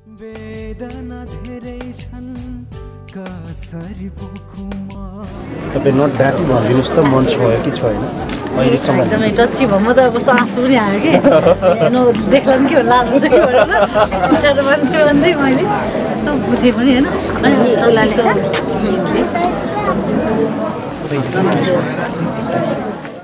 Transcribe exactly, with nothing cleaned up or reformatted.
तपाईँ not back भनिदिनुहोस् त मञ्च भयो कि छैन अहिलेसम्म एकदमै टच्ची भयो म त कस्तो आँसु पनि आयो कि हेर्नु देख्ला नि के हो लाज हुन्छ कि भनेर भन्थ्यो भन्दै मैले यस्तो बुझेँ पनि होइन